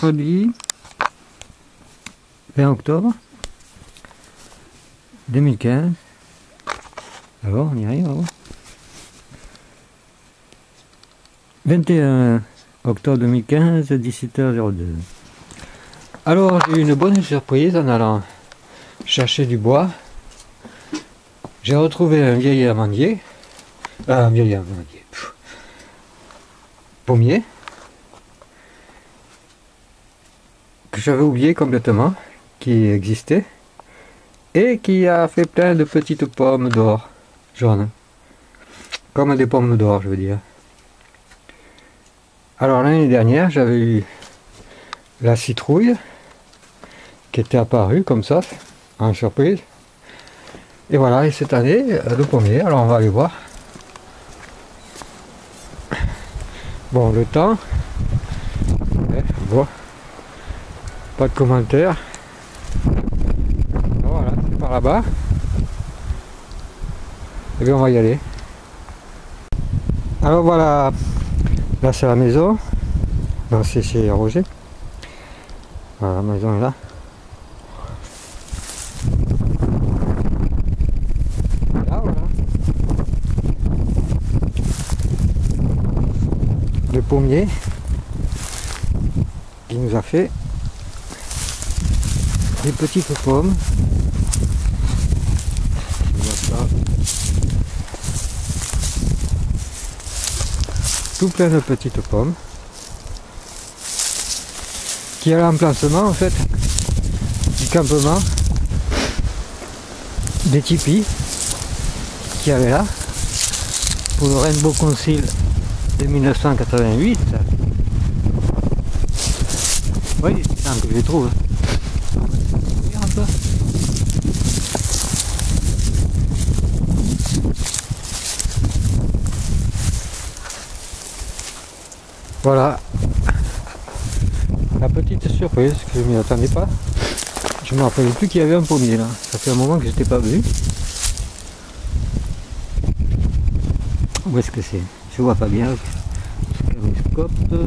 mercredi 20 octobre 2015. Alors, on y arrive, alors. 21 octobre 2015, 17h02. Alors, j'ai eu une bonne surprise en allant chercher du bois. J'ai retrouvé un vieil amandier. Pommier. Que j'avais oublié complètement, qui existait. Et qui a fait plein de petites pommes d'or, jaunes. Comme des pommes d'or, je veux dire. Alors l'année dernière, j'avais eu la citrouille qui était apparue comme ça, en surprise. Et voilà, et cette année, le pommier, alors on va aller voir. Bon, le temps, bon, pas de commentaires. Voilà, c'est par là-bas. Et bien on va y aller. Alors voilà, là c'est la maison. Non, c'est chez Roger. Voilà, la maison est là. Là, voilà. Le pommier qui nous a fait des petites pommes. Tout plein de petites pommes qui est l'emplacement en fait du campement des tipis qu'il y avait là pour le Rainbow Council de 1988. Oui, c'est ça que je les trouve. Voilà la petite surprise que je ne m'y attendais pas. Je ne me rappelais plus qu'il y avait un pommier là. Ça fait un moment que je n'étais pas venu. Où est-ce que c'est? Je vois pas bien. Caméscope.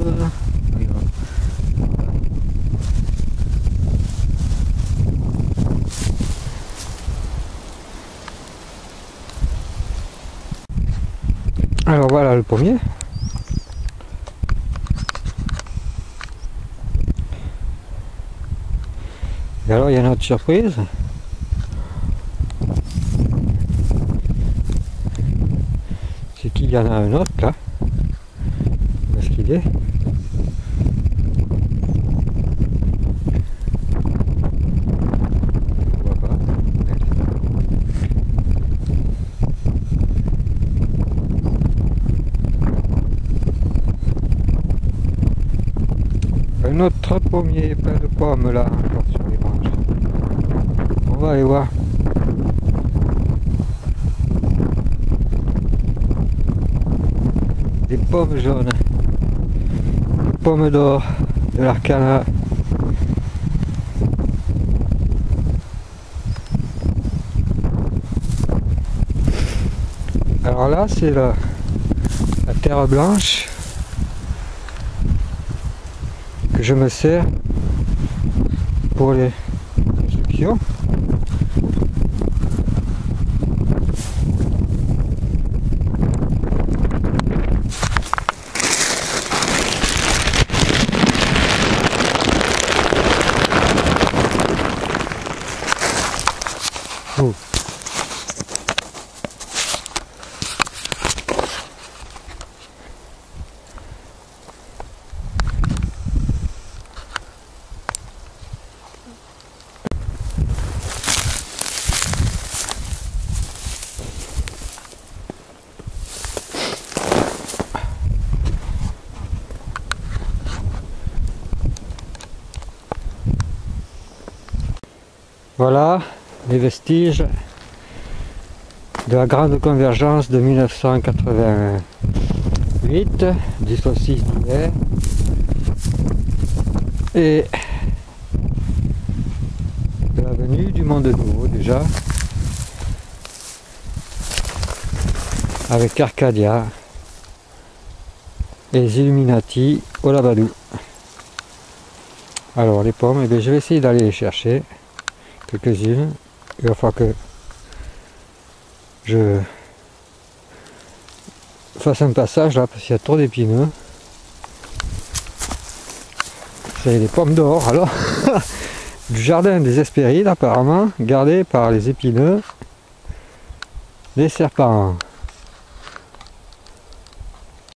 Alors voilà le pommier. Et alors il y a une autre surprise. C'est qu'il y en a un autre là. Où est-ce qu'il est? Je vois pas. Un autre pommier plein de pommes là encore sur les branches. On va aller voir. Des pommes jaunes. Des pommes d'or de l'Arcana. Alors là c'est la terre blanche que je me sers pour les constructions. Oh. Voilà les vestiges de la grande convergence de 1988, du saucisse d'hiver et de la venue du monde nouveau déjà, avec Arcadia et les Illuminati au Labadou. Alors les pommes, eh bien, je vais essayer d'aller les chercher. Quelques-unes. Il va falloir que je fasse un passage là parce qu'il y a trop d'épineux. C'est les pommes d'or alors. Du jardin des Hespérides apparemment, gardé par les épineux des serpents.